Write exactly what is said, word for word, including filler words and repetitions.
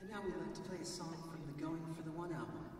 And now we'd like to play a song from the Going for the One album.